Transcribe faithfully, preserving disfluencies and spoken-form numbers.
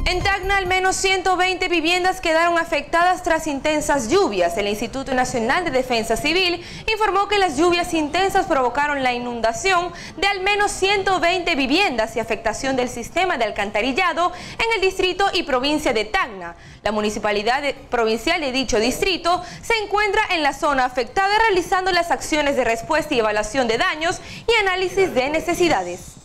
En Tacna, al menos ciento veinte viviendas quedaron afectadas tras intensas lluvias. El Instituto Nacional de Defensa Civil informó que las lluvias intensas provocaron la inundación de al menos ciento veinte viviendas y afectación del sistema de alcantarillado en el distrito y provincia de Tacna. La municipalidad provincial de dicho distrito se encuentra en la zona afectada realizando las acciones de respuesta y evaluación de daños y análisis de necesidades.